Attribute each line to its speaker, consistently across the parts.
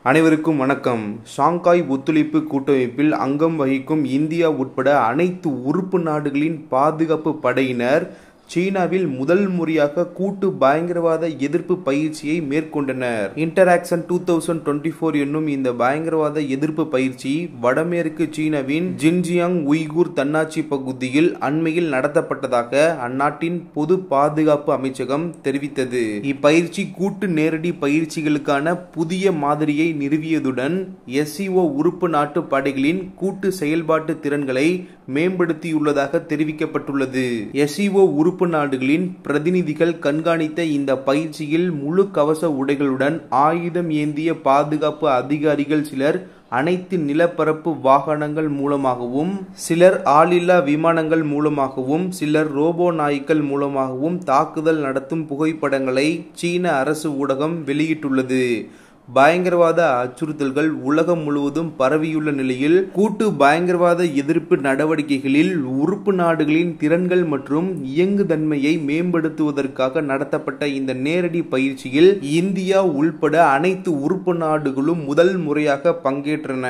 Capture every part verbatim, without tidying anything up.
Speaker 1: அனைவருக்கும் வணக்கம். ஷாங்காய் ஒத்துழைப்பு கூட்டமைப்பில் அங்கம் வகிக்கும் இந்தியா உட்பட அனைத்து உறுப்பு நாடுகளின் பாதுகாப்பு படையினர் சீனாவில் முதல் முறையாக கூட்டு பயங்கரவாத எதிர்ப்பு பயிற்சியை மேற்கொண்டனர். Interaction two thousand twenty four என்னும் இந்த பயங்கரவாத எதிர்ப்பு பயிற்சி வடமேற்கு சீனாவின் ஜின்ஜியாங் உய்கூர் தன்னாட்சி பகுதியில் அண்மையில் நடத்தப்பட்டதாக அந்நாட்டின் பொது பாதுகாப்பு அமைச்சகம் தெரிவித்தது. இப்பயிற்சி கூட்டு நேரடி பயிற்சிகளுக்கான புதிய மாதிரியை நிறுவியதுடன் எஸ்சிஓ உறுப்பு நாட்டு படைகளின் கூட்டு செயல்பாட்டு திறன்களை மேம்படுத்தியுள்ளதாக தெரிவிக்கப்பட்டுள்ளது. எஸ்சிஓ உறுப்பு நாடுகளின் பிரதிநிதிகள் கண்காணித்த இந்த பயிற்சியில் முழு கவச உடைகளுடன் ஆயுதம் ஏந்திய பாதுகாப்பு அதிகாரிகள் சிலர் அனைத்து நிலப்பரப்பு வாகனங்கள் மூலமாகவும், சிலர் ஆளில்லா விமானங்கள் மூலமாகவும், சிலர் ரோபோ நாய்கள் மூலமாகவும் தாக்குதல் நடத்தும் புகைப்படங்களை சீன அரசு ஊடகம் வெளியிட்டுள்ளது. பயங்கரவாத அச்சுறுத்தல்கள் உலகம் முழுவதும் பரவியுள்ள நிலையில் கூட்டு பயங்கரவாத எதிர்ப்பு நடவடிக்கைகளில் உறுப்பு நாடுகளின் திறன்கள் மற்றும் இயங்குதன்மையை மேம்படுத்துவதற்காக நடத்தப்பட்ட இந்த நேரடி பயிற்சியில் இந்தியா உள்பட அனைத்து உறுப்பு நாடுகளும் முதல் முறையாக பங்கேற்றன.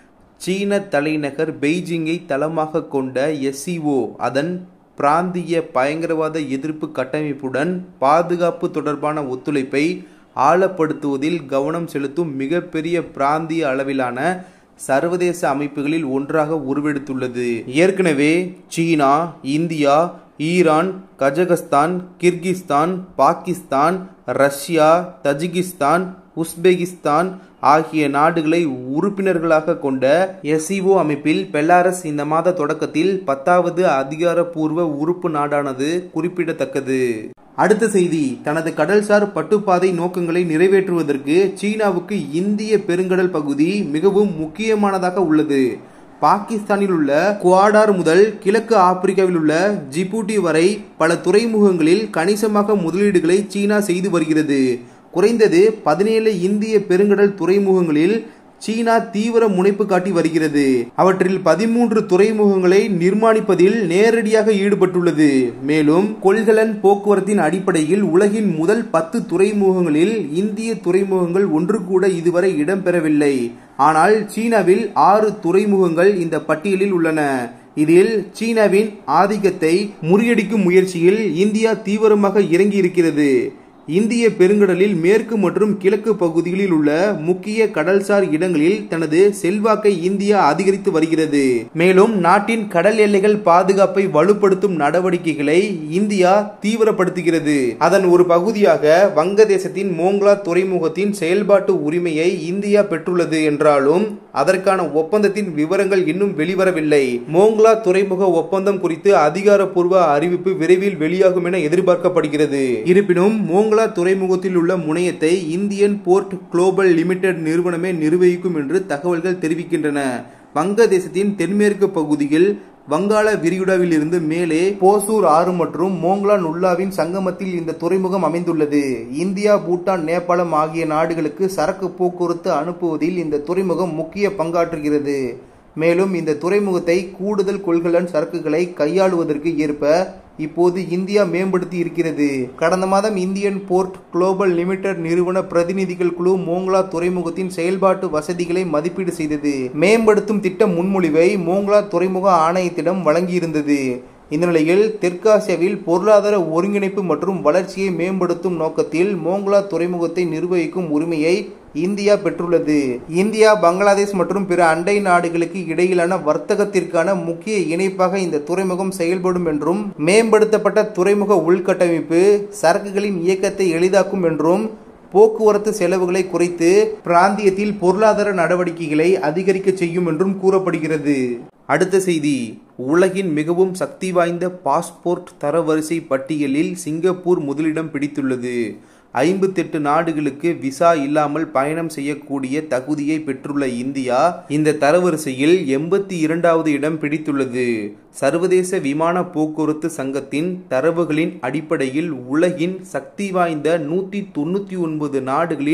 Speaker 1: சீன தலைநகர் பெய்ஜிங்கை தளமாக கொண்ட எஸ்சிஓ அதன் பிராந்திய பயங்கரவாத எதிர்ப்பு கட்டமைப்புடன் பாதுகாப்பு தொடர்பான ஒத்துழைப்பை ஆழப்படுத்துவதில் கவனம் செலுத்தும் மிகப்பெரிய பிராந்திய அளவிலான சர்வதேச அமைப்புகளில் ஒன்றாக உருவெடுத்துள்ளது. ஏற்கனவே China, India, Iran, Kazakhstan, Kyrgyzstan, Pakistan, Russia, Tajikistan, Uzbekistan ஆகிய நாடுகளை உறுப்பினர்களாக கொண்ட எஸ்சிஓ அமைப்பில் பெலாரஸ் இந்த மாத தொடக்கத்தில் பத்தாவது அதிகாரப்பூர்வ உறுப்பு நாடானது குறிப்பிடத்தக்கது. அடுத்த செய்தி. தனது கடல்சார் பட்டுப்பாதை நோக்கங்களை நிறைவேற்றுவதற்கு சீனாவுக்கு இந்திய பெருங்கடல் பகுதி மிகவும் முக்கியமானதாக உள்ளது. பாகிஸ்தானில் உள்ள குவாடார் முதல் கிழக்கு ஆப்பிரிக்காவில் உள்ள ஜிபூட்டி வரை பல துறைமுகங்களில் கணிசமாக முதலீடுகளை சீனா செய்து வருகிறது. குறைந்தது பதினேழு இந்திய பெருங்கடல் துறைமுகங்களில் சீனா தீவிர முனைப்பு காட்டி வருகிறது. அவற்றில் பதிமூன்று துறைமுகங்களை நிர்மாணிப்பதில் நேரடியாக ஈடுபட்டுள்ளது. மேலும் கொள்கலன் போக்குவரத்தின் அடிப்படையில் உலகின் முதல் பத்து துறைமுகங்களில் இந்திய துறைமுகங்கள் ஒன்று கூட இதுவரை இடம்பெறவில்லை. ஆனால் சீனாவில் ஆறு துறைமுகங்கள் இந்த பட்டியலில் உள்ளன. இதில் சீனாவின் ஆதிக்கத்தை முறியடிக்கும் முயற்சியில் இந்தியா தீவிரமாக இறங்கி இருக்கிறது. இந்திய பெருங்கடலில் மேற்கு மற்றும் கிழக்கு பகுதிகளில் உள்ள முக்கிய கடல்சார் இடங்களில் தனது செல்வாக்கை இந்தியா அதிகரித்து வருகிறது. மேலும் நாட்டின் கடல் எல்லைகள் பாதுகாப்பை வலுப்படுத்தும் நடவடிக்கைகளை இந்தியா தீவிரப்படுத்துகிறது. அதன் ஒரு பகுதியாக வங்கதேசத்தின் மோங்லா துறைமுகத்தின் செயல்பாட்டு உரிமையை இந்தியா பெற்றுள்ளது என்றாலும் அதற்கான ஒப்பந்தத்தின் விவரங்கள் இன்னும் வெளிவரவில்லை. மோங்லா துறைமுக ஒப்பந்தம் குறித்து அதிகாரப்பூர்வ அறிவிப்பு விரைவில் வெளியாகும் என எதிர்பார்க்கப்படுகிறது. இருப்பினும் மோங்லா துறைமுகத்தில் உள்ள முனையத்தை இந்தியன் போர்ட் குளோபல் லிமிடெட் நிறுவனமே நிர்வகிக்கும் என்று தகவல்கள் தெரிவிக்கின்றன. வங்கதேசத்தின் தென்மேற்கு பகுதியில் வங்காள விரிகுடாவில் இருந்து மேலே போசூர் ஆறு மற்றும் மோங்லா நுல்லாவின் சங்கமத்தில் இந்த துறைமுகம் அமைந்துள்ளது. இந்தியா, பூட்டான், நேபாளம் ஆகிய நாடுகளுக்கு சரக்கு போக்குவரத்து அனுப்புவதில் இந்த துறைமுகம் முக்கிய பங்காற்றுகிறது. மேலும் இந்த துறைமுகத்தை கூடுதல் கொள்கலன் சரக்குகளை கையாளுவதற்கு ஏற்ப இப்போது இந்தியா மேம்படுத்தி இருக்கிறது. கடந்த மாதம் இந்தியன் போர்ட் குளோபல் லிமிடெட் நிறுவன பிரதிநிதிகள் குழு மோங்லா துறைமுகத்தின் செயல்பாட்டு வசதிகளை மதிப்பீடு செய்தது. மேம்படுத்தும் திட்ட முன்மொழிவை மோங்லா துறைமுக ஆணையத்திடம் வழங்கியிருந்தது. இந்த நிலையில் தெற்காசியாவில் பொருளாதார ஒருங்கிணைப்பு மற்றும் வளர்ச்சியை மேம்படுத்தும் நோக்கத்தில் மோங்லா துறைமுகத்தை நிர்வகிக்கும் உரிமையை இந்தியா பெற்றுள்ளது. இந்தியா, பங்களாதேஷ் மற்றும் பிற அண்டை நாடுகளுக்கு இடையிலான வர்த்தகத்திற்கான முக்கிய இணைப்பாக இந்த துறைமுகம் செயல்படும் என்றும், மேம்படுத்தப்பட்ட துறைமுக உள்கட்டமைப்பு சரக்குகளின் இயக்கத்தை எளிதாக்கும் என்றும், போக்குவரத்து செலவுகளை குறைத்து பிராந்தியத்தில் பொருளாதார நடவடிக்கைகளை அதிகரிக்க செய்யும் என்றும் கூறப்படுகிறது. அடுத்த செய்தி. உலகின் மிகவும் சக்தி வாய்ந்த பாஸ்போர்ட் தரவரிசை பட்டியலில் சிங்கப்பூர் முதலிடம் பிடித்துள்ளது. ஐம்பத்தி எட்டு நாடுகளுக்கு விசா இல்லாமல் பயணம் செய்யக்கூடிய தகுதியை பெற்றுள்ள இந்தியா இந்த தரவரிசையில் எண்பத்தி இரண்டாவது இடம் பிடித்துள்ளது. சர்வதேச விமான போக்குவரத்து சங்கத்தின் தரவுகளின் அடிப்படையில் உலகின் சக்தி வாய்ந்த நூற்றி தொண்ணூற்றி ஒன்பது நாடுகளின்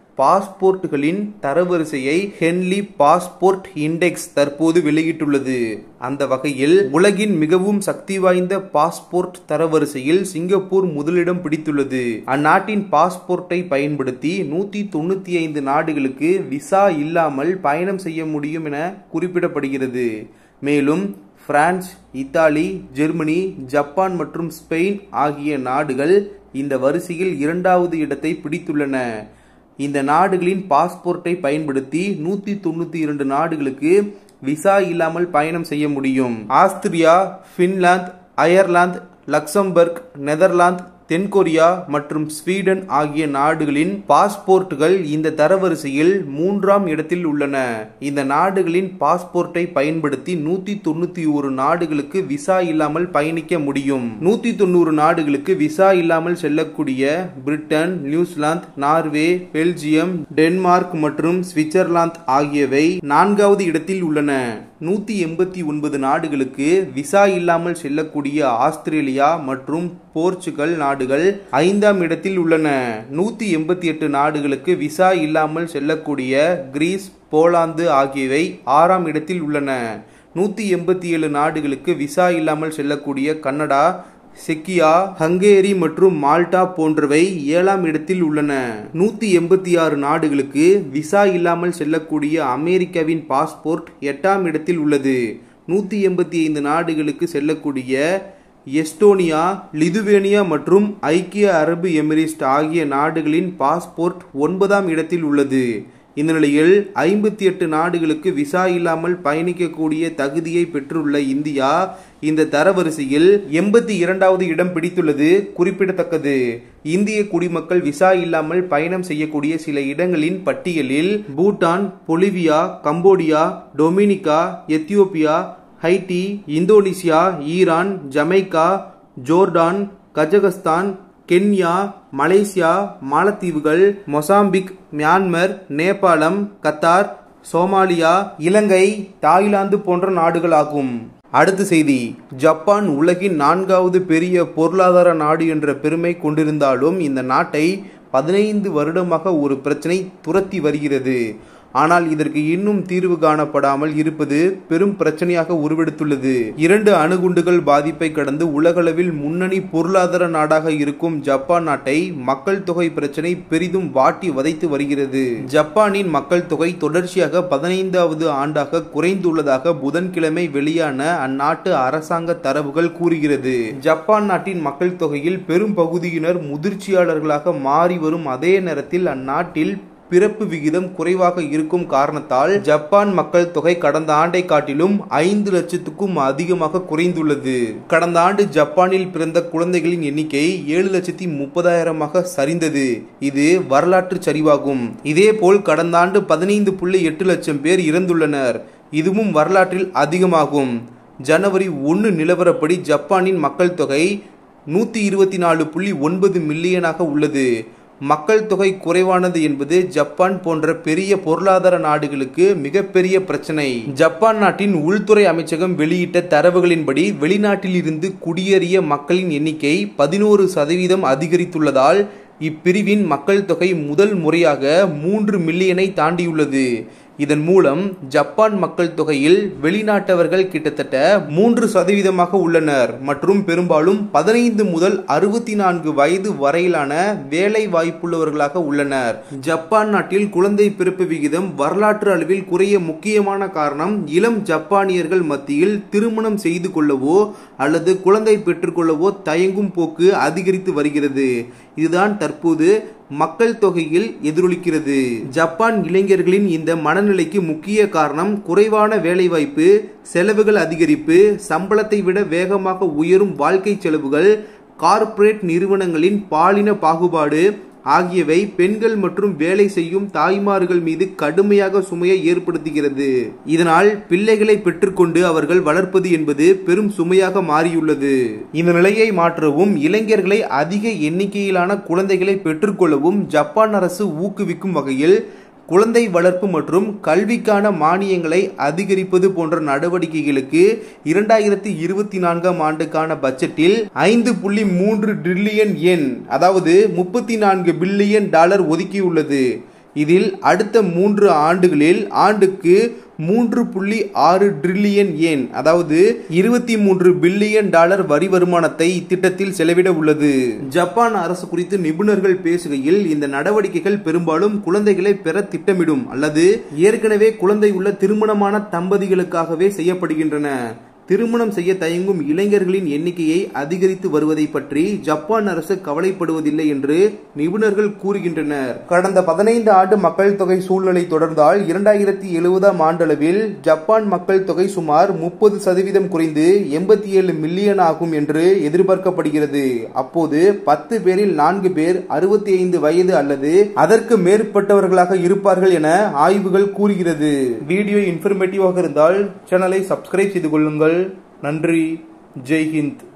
Speaker 1: பாஸ்போர்ட்டுகளின் தரவரிசையை ஹென்லி பாஸ்போர்ட் இண்டெக்ஸ் தற்போது வெளியிட்டுள்ளது. அந்த வகையில் உலகின் மிகவும் சக்தி வாய்ந்த பாஸ்போர்ட் தரவரிசையில் சிங்கப்பூர் முதலிடம் பிடித்துள்ளது. அந்நாட்டின் பாஸ்போர்ட்டை பயன்படுத்தி நூத்தி தொண்ணூத்தி ஐந்து நாடுகளுக்கு விசா இல்லாமல் பயணம் செய்ய முடியும் என குறிப்பிடப்படுகிறது. மேலும் பிரான்ஸ், இத்தாலி, ஜெர்மனி, ஜப்பான் மற்றும் ஸ்பெயின் ஆகிய நாடுகள் இந்த வரிசையில் இரண்டாவது இடத்தை பிடித்துள்ளன. இந்த நாடுகளின் பாஸ்போர்ட்டை பயன்படுத்தி நூத்தி தொண்ணூத்தி இரண்டு நாடுகளுக்கு விசா இல்லாமல் பயணம் செய்ய முடியும். Austria, Finland, Ireland, Luxembourg, Netherlands, தென்கொரியா மற்றும் ஸ்வீடன் ஆகிய நாடுகளின் பாஸ்போர்ட்டுகள் இந்த தரவரிசையில் மூன்றாம் இடத்தில் உள்ளன. இந்த நாடுகளின் பாஸ்போர்ட்டை பயன்படுத்தி நூத்தி தொண்ணூத்தி ஒரு நாடுகளுக்கு விசா இல்லாமல் பயணிக்க முடியும். நூத்தி தொண்ணூறு நாடுகளுக்கு விசா இல்லாமல் செல்லக்கூடிய Britain, New Zealand, Norway, Belgium, Denmark மற்றும் சுவிட்சர்லாந்து ஆகியவை நான்காவது இடத்தில் உள்ளன. நூத்தி எண்பத்தி ஒன்பது நாடுகளுக்கு விசா இல்லாமல் செல்லக்கூடிய ஆஸ்திரேலியா மற்றும் போர்ச்சுகல் நாடுகள் ஐந்தாம் இடத்தில் உள்ளன. நூத்தி எண்பத்தி எட்டு நாடுகளுக்கு விசா இல்லாமல் செல்லக்கூடிய கிரீஸ், போலாந்து ஆகியவை ஆறாம் இடத்தில் உள்ளன. நூத்தி எண்பத்தி ஏழு நாடுகளுக்கு விசா இல்லாமல் செல்லக்கூடிய கனடா, செக்கியா, ஹங்கேரி மற்றும் மால்டா போன்றவை ஏழாம் இடத்தில் உள்ளன. நூத்தி எண்பத்தி ஆறு நாடுகளுக்கு விசா இல்லாமல் செல்லக்கூடிய அமெரிக்காவின் பாஸ்போர்ட் எட்டாம் இடத்தில் உள்ளது. நூத்தி எண்பத்தி ஐந்து நாடுகளுக்கு செல்லக்கூடிய எஸ்டோனியா, லிதுவேனியா மற்றும் ஐக்கிய அரபு எமிரேட்ஸ் ஆகிய நாடுகளின் பாஸ்போர்ட் ஒன்பதாம் இடத்தில் உள்ளது. இந்த நிலையில் ஐம்பத்தி எட்டு நாடுகளுக்கு விசா இல்லாமல் பயணிக்கக்கூடிய தகுதியை பெற்றுள்ள இந்தியா இந்த தரவரிசையில் எண்பத்தி இரண்டாவது இடம் பிடித்துள்ளது குறிப்பிடத்தக்கது. இந்திய குடிமக்கள் விசா இல்லாமல் பயணம் செய்யக்கூடிய சில இடங்களின் பட்டியலில் Bhutan, Bolivia, Cambodia, Dominica, Ethiopia, Haiti, Indonesia, Iran, Jamaica, Jordan, Kazakhstan, Kenya, Malaysia, மாலத்தீவுகள், மொசாம்பிக், மியான்மர், நேபாளம், கத்தார், சோமாலியா, இலங்கை, தாய்லாந்து போன்ற நாடுகளாகும். அடுத்த செய்தி. ஜப்பான் உலகின் நான்காவது பெரிய பொருளாதார நாடு என்ற பெருமை கொண்டிருந்தாலும் இந்த நாட்டை பதினைந்து வருடமாக ஒரு பிரச்சனை துரத்தி வருகிறது. ஆனால் இதற்கு இன்னும் தீர்வு காணப்படாமல் இருப்பது பெரும் பிரச்சனையாக உருவெடுத்துள்ளது. இரண்டு அணுகுண்டுகள் பாதிப்பை கடந்து உலகளவில் முன்னணி பொருளாதார நாடாக இருக்கும் ஜப்பான் நாட்டை மக்கள் தொகை பிரச்சனை பெரிதும் வாட்டி வதைத்து வருகிறது. ஜப்பானின் மக்கள் தொகை தொடர்ச்சியாக பதினைந்தாவது ஆண்டாக குறைந்துள்ளதாக புதன்கிழமை வெளியான அந்நாட்டு அரசாங்க தரவுகள் கூறுகிறது. ஜப்பான் நாட்டின் மக்கள் தொகையில் பெரும் பகுதியினர் முதிர்ச்சியாளர்களாக மாறி வரும் அதே நேரத்தில் அந்நாட்டில் பிறப்பு விகிதம் குறைவாக இருக்கும் காரணத்தால் ஜப்பான் மக்கள் தொகை கடந்த ஆண்டை காட்டிலும் ஐந்து லட்சத்துக்கும் அதிகமாக குறைந்துள்ளது. கடந்த ஆண்டு ஜப்பானில் பிறந்த குழந்தைகளின் எண்ணிக்கை ஏழு லட்சத்தி முப்பதாயிரமாக சரிந்தது. இது வரலாற்று சரிவாகும். இதேபோல் கடந்த ஆண்டு பதினைந்து புள்ளி எட்டு லட்சம் பேர் இறந்துள்ளனர். இதுவும் வரலாற்றில் அதிகமாகும். ஜனவரி ஒன்று நிலவரப்படி ஜப்பானின் மக்கள் தொகை நூத்தி இருபத்தி நாலு புள்ளி ஒன்பது மில்லியனாக உள்ளது. மக்கள் தொகை குறைவானது என்பது ஜப்பான் போன்ற பெரிய பொருளாதார நாடுகளுக்கு மிகப்பெரிய பிரச்சனை. ஜப்பான் நாட்டின் உள்துறை அமைச்சகம் வெளியிட்ட தரவுகளின்படி வெளிநாட்டில் இருந்து குடியேறிய மக்களின் எண்ணிக்கை பதினோரு சதவீதம் அதிகரித்துள்ளதால் இப்பிரிவின் மக்கள் தொகை முதல் முறையாக மூன்று மில்லியனை தாண்டியுள்ளது. இதன் மூலம் ஜப்பான் மக்கள் தொகையில் வெளிநாட்டவர்கள் கிட்டத்தட்ட மூன்று சதவீதமாக உள்ளனர் மற்றும் பெரும்பாலும் பதினைந்து முதல் அறுபத்தி நான்கு வயது வரையிலான வேலை வாய்ப்புள்ளவர்களாக உள்ளனர். ஜப்பான் நாட்டில் குழந்தை பிறப்பு விகிதம் வரலாற்று அளவில் குறைய முக்கியமான காரணம் இளம் ஜப்பானியர்கள் மத்தியில் திருமணம் செய்து கொள்ளவோ அல்லது குழந்தை பெற்றுக்கொள்ளவோ தயங்கும் போக்கு அதிகரித்து வருகிறது. இதுதான் தற்போது மக்கள் தொகையில் எதிரொலிக்கிறது. ஜப்பான் இளைஞர்களின் இந்த மனநிலைக்கு முக்கிய காரணம் குறைவான வேலைவாய்ப்பு, செலவுகள் அதிகரிப்பு, சம்பளத்தை விட வேகமாக உயரும் வாழ்க்கை செலவுகள், கார்ப்பரேட் நிறுவனங்களின் பாலின பாகுபாடு ஆகியவை பெண்கள் மற்றும் வேலை செய்யும் தாய்மார்கள் மீது கடுமையாக சுமையை ஏற்படுத்துகிறது. இதனால் பிள்ளைகளை பெற்றுக்கொண்டு அவர்கள் வளர்ப்பது என்பது பெரும் சுமையாக மாறியுள்ளது. இந்த நிலையை மாற்றவும் இளைஞர்களை அதிக எண்ணிக்கையிலான குழந்தைகளை பெற்றுக்கொள்ளவும் ஜப்பான் அரசு ஊக்குவிக்கும் வகையில் குழந்தை வளர்ப்பு மற்றும் கல்விக்கான மானியங்களை அதிகரிப்பது போன்ற நடவடிக்கைகளுக்கு இரண்டாயிரத்தி இருபத்தி நான்காம் ஆண்டுக்கான பட்ஜெட்டில் ஐந்து புள்ளி மூன்று டிரில்லியன் யென் அதாவது முப்பத்தி நான்கு பில்லியன் டாலர் ஒதுக்கியுள்ளது. இதில் அடுத்த மூன்று ஆண்டுகளில் ஆண்டுக்கு மூன்று புள்ளி ஆறு டிரில்லியன் யேன் அதாவது இருபத்தி மூன்று பில்லியன் டாலர் வரி வருமானத்தை இத்திட்டத்தில் செலவிட உள்ளது. ஜப்பான் அரசு குறித்து நிபுணர்கள் பேசுகையில், இந்த நடவடிக்கைகள் பெரும்பாலும் குழந்தைகளை பெற திட்டமிடும் அல்லது ஏற்கனவே குழந்தை உள்ள திருமணமான தம்பதிகளுக்காகவே செய்யப்படுகின்றன. திருமணம் செய்ய தயங்கும் இளைஞர்களின் எண்ணிக்கையை அதிகரித்து வருவதை பற்றி ஜப்பான் அரசு கவலைப்படுவதில்லை என்று நிபுணர்கள் கூறுகின்றனர். கடந்த பதினைந்து ஆண்டு மக்கள் தொகை சூழ்நிலை தொடர்ந்தால் இரண்டாயிரத்தி எழுபதாம் ஆண்டளவில் ஜப்பான் மக்கள் தொகை சுமார் முப்பது சதவீதம் குறைந்து எண்பத்தி ஏழு மில்லியன் ஆகும் என்று எதிர்பார்க்கப்படுகிறது. அப்போது பத்து பேரில் நான்கு பேர் அறுபத்தி ஐந்து வயது அல்லது அதற்கு மேற்பட்டவர்களாக இருப்பார்கள் என ஆய்வுகள் கூறுகிறது. வீடியோ இன்ஃபர்மேட்டிவாக இருந்தால் சேனலை சப்ஸ்கிரைப் செய்து கொள்ளுங்கள். நன்றி. ஜெய் ஹிந்த்.